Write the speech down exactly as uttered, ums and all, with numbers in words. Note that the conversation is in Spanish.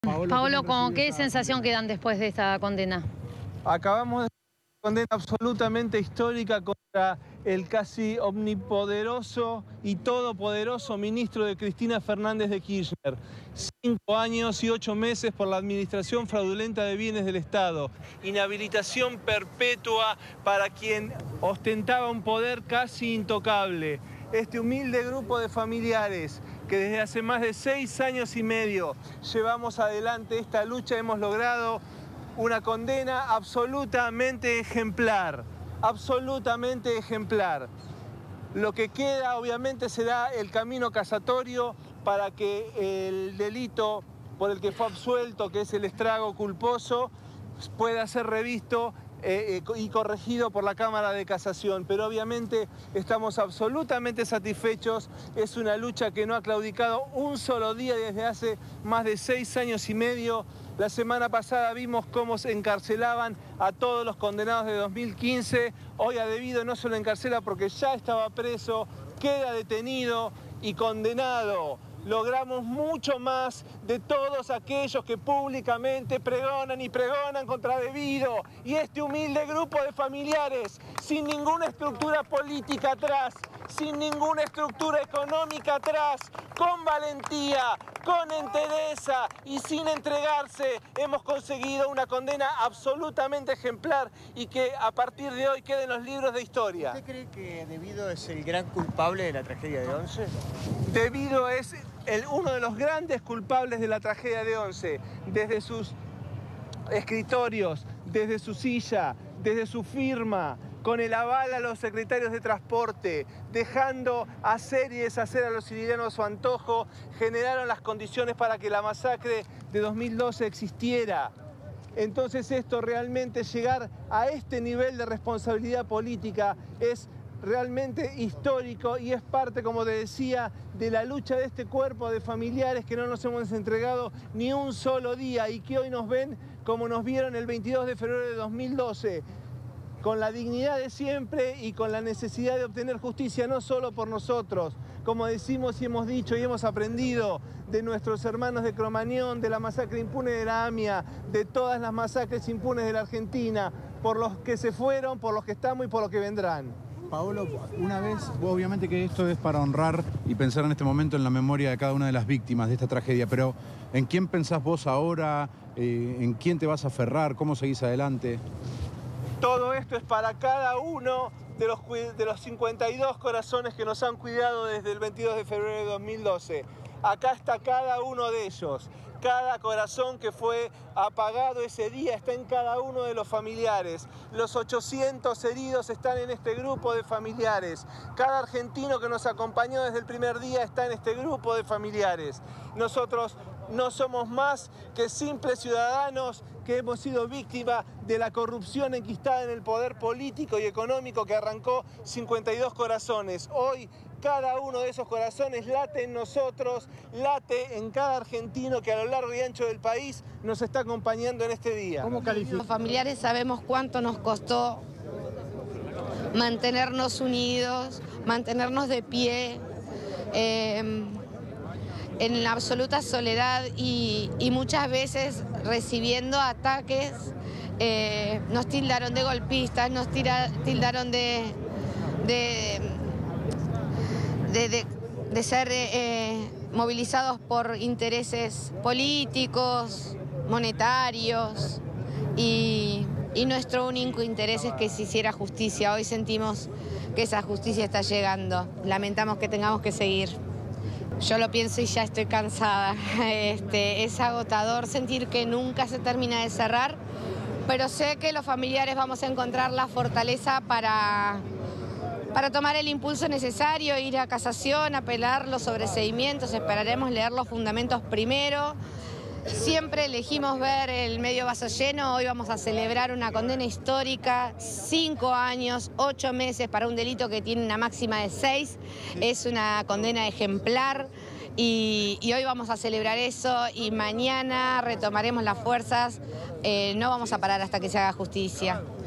Paolo, Paolo, ¿con qué sensación quedan después de esta condena? Acabamos de hacer una condena absolutamente histórica contra el casi omnipoderoso y todopoderoso ministro de Cristina Fernández de Kirchner. Cinco años y ocho meses por la administración fraudulenta de bienes del Estado. Inhabilitación perpetua para quien ostentaba un poder casi intocable. Este humilde grupo de familiares que desde hace más de seis años y medio llevamos adelante esta lucha, hemos logrado una condena absolutamente ejemplar, absolutamente ejemplar. Lo que queda obviamente será el camino casatorio para que el delito por el que fue absuelto, que es el estrago culposo, pueda ser revisto Eh, eh, y corregido por la Cámara de Casación, pero obviamente estamos absolutamente satisfechos. Es una lucha que no ha claudicado un solo día desde hace más de seis años y medio. La semana pasada vimos cómo se encarcelaban a todos los condenados de dos mil quince. Hoy a Debido no se lo encarcela porque ya estaba preso, queda detenido y condenado. Logramos mucho más de todos aquellos que públicamente pregonan y pregonan contra Debido. Y este humilde grupo de familiares, sin ninguna estructura política atrás, sin ninguna estructura económica atrás, con valentía, con entereza y sin entregarse, hemos conseguido una condena absolutamente ejemplar y que a partir de hoy quede en los libros de historia. ¿Usted cree que Debido es el gran culpable de la tragedia de Once? Debido es el, uno de los grandes culpables de la tragedia de Once, desde sus escritorios, desde su silla, desde su firma, con el aval a los secretarios de transporte, dejando hacer y deshacer a los sicilianos a su antojo, generaron las condiciones para que la masacre de dos mil doce existiera. Entonces esto realmente, llegar a este nivel de responsabilidad política es realmente histórico y es parte, como te decía, de la lucha de este cuerpo de familiares que no nos hemos entregado ni un solo día y que hoy nos ven como nos vieron el veintidós de febrero de dos mil doce. Con la dignidad de siempre y con la necesidad de obtener justicia, no solo por nosotros, como decimos y hemos dicho y hemos aprendido de nuestros hermanos de Cromañón, de la masacre impune de la AMIA, de todas las masacres impunes de la Argentina, por los que se fueron, por los que estamos y por los que vendrán. Paolo, una vez, obviamente que esto es para honrar y pensar en este momento en la memoria de cada una de las víctimas de esta tragedia, pero ¿en quién pensás vos ahora? Eh, ¿En quién te vas a aferrar? ¿Cómo seguís adelante? Todo esto es para cada uno de los, de los cincuenta y dos corazones que nos han cuidado desde el veintidós de febrero de dos mil doce. Acá está cada uno de ellos. Cada corazón que fue apagado ese día está en cada uno de los familiares. Los ochocientos heridos están en este grupo de familiares. Cada argentino que nos acompañó desde el primer día está en este grupo de familiares. Nosotros no somos más que simples ciudadanos que hemos sido víctimas de la corrupción enquistada en el poder político y económico que arrancó cincuenta y dos corazones. Hoy cada uno de esos corazones late en nosotros, late en cada argentino que a lo largo y ancho del país nos está acompañando en este día. ¿Cómo califica? Los familiares sabemos cuánto nos costó mantenernos unidos, mantenernos de pie, eh, en la absoluta soledad y, y muchas veces recibiendo ataques. Eh, nos tildaron de golpistas, nos tira, tildaron de, de, de, de, de ser eh, movilizados por intereses políticos, monetarios y, y nuestro único interés es que se hiciera justicia. Hoy sentimos que esa justicia está llegando. Lamentamos que tengamos que seguir. Yo lo pienso y ya estoy cansada. Este, es agotador sentir que nunca se termina de cerrar, pero sé que los familiares vamos a encontrar la fortaleza para, para tomar el impulso necesario, ir a casación, apelar los sobreseimientos, esperaremos leer los fundamentos primero. Siempre elegimos ver el medio vaso lleno. Hoy vamos a celebrar una condena histórica, cinco años, ocho meses para un delito que tiene una máxima de seis. Es una condena ejemplar y, y hoy vamos a celebrar eso y mañana retomaremos las fuerzas. Eh, no vamos a parar hasta que se haga justicia.